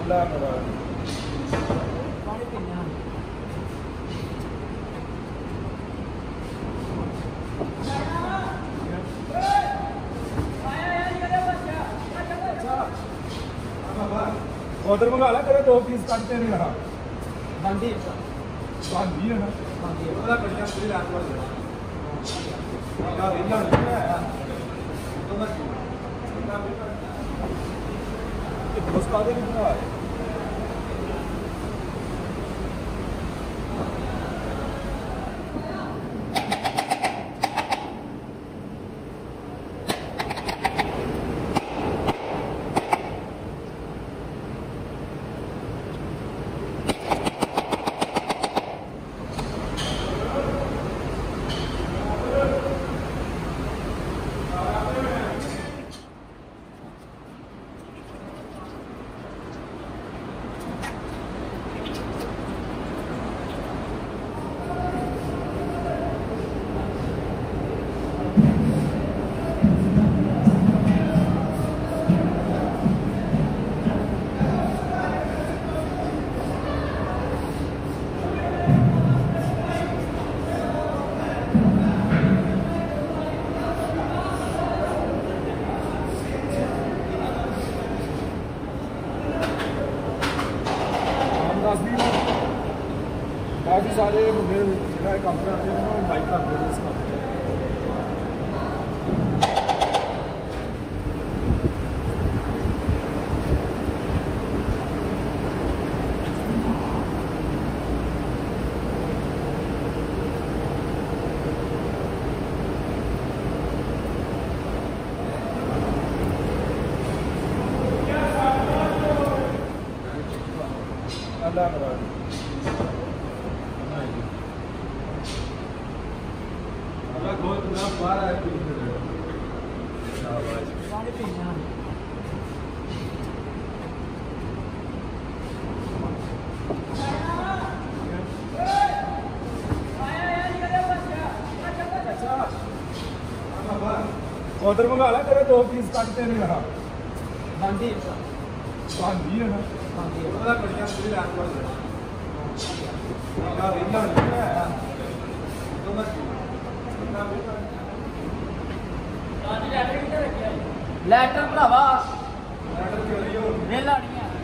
अल्लाह मेरा उधर मंगा ला तेरे 2 पीस काटते नहीं रहा बांधी है ना बांधी है वाला बढ़िया पूरी रात भर यार इतना तो मत बस का दे कितना है काफ़ी सारे मुझे काम करते हैं बाइक करते हैं इसका अल्लाह मेरा उधर मंगा ला तेरे 2 पीस काटते नहीं रहा बांधी है ना बांधी है वाला बढ़िया पूरी रात भर यार इतना तो मत लैटर भरावा लैटर क्यों वेला नहीं है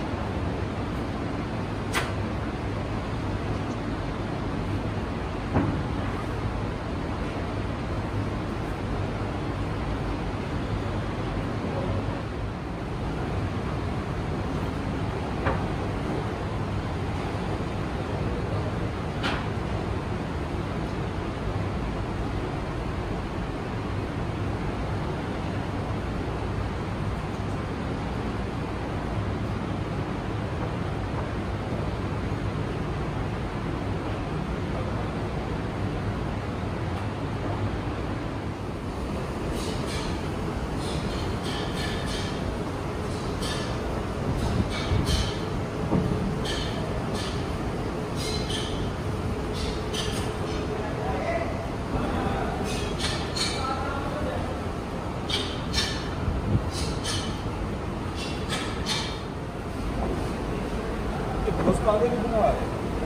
बस का दे कितना है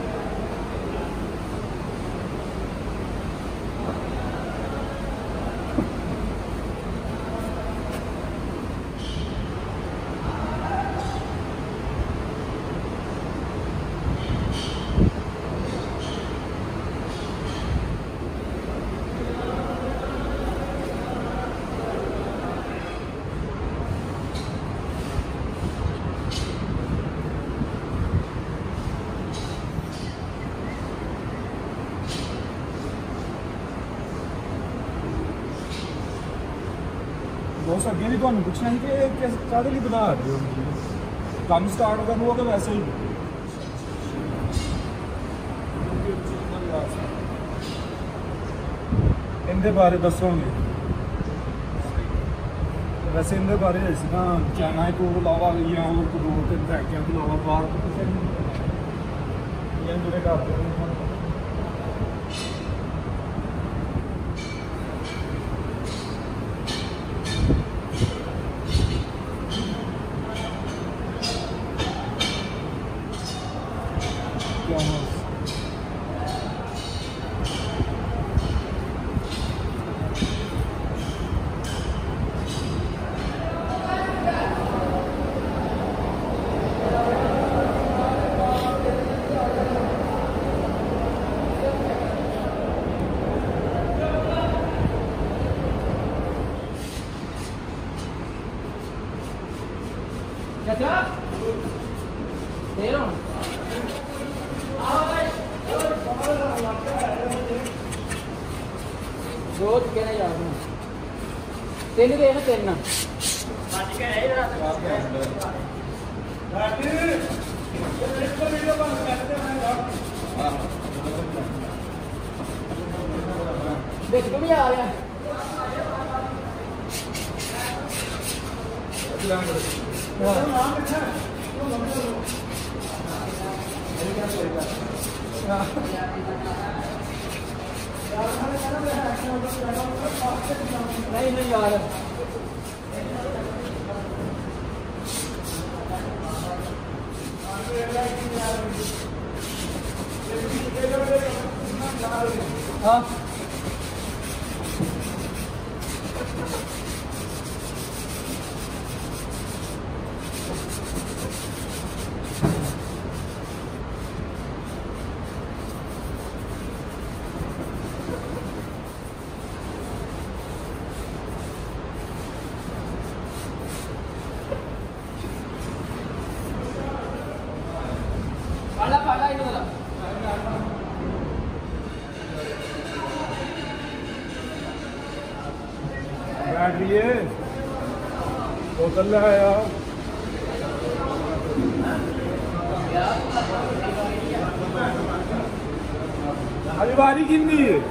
बहुत अगे भी तुम पूछना कि काहदे लिए बता रहे हो काम स्टार्ट करना होगा वैसे ही इनके बारे दसोगे वैसे इनके बारे ना चाइना को अलावा या और 2-3 फैक्ट्रियों के अलावा बाहर जुड़े करते हैं दो चुके ना यार तीन दे ना तीन देख भी आ रहा है नहीं नहीं यार हाँ पाला इधर बैठ रही है बोतल है यार अभी बारी कितनी है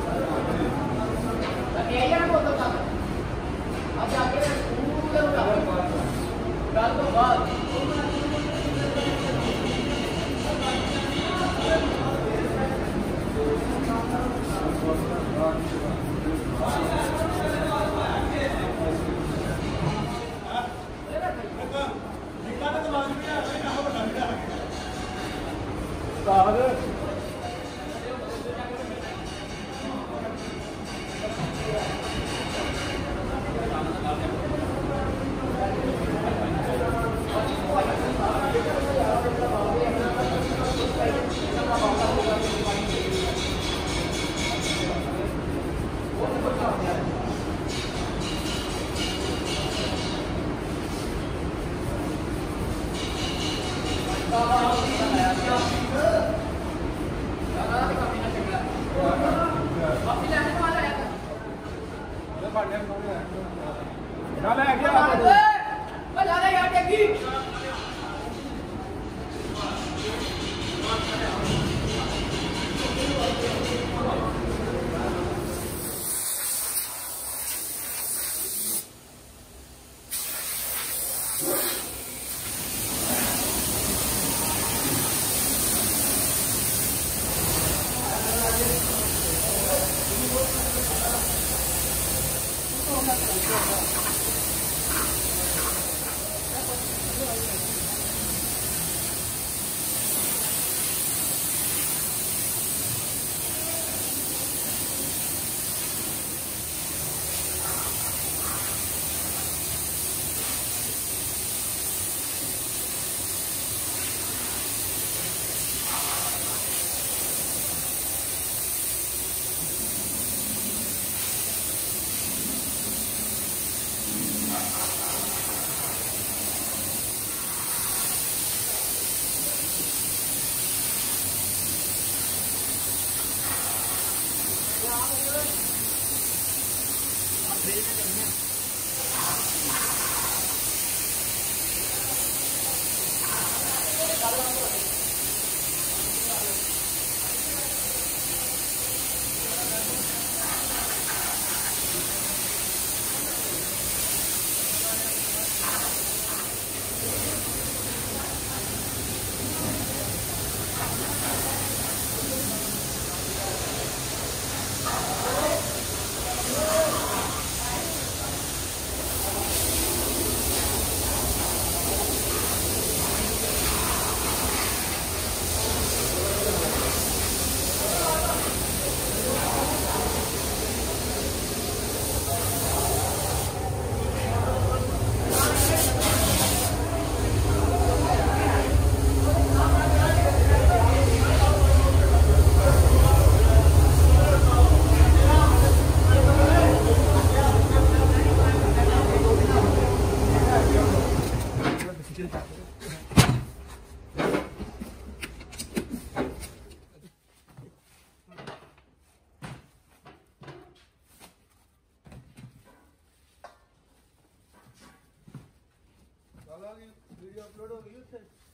आ गई वीडियो अपलोड हो गई उससे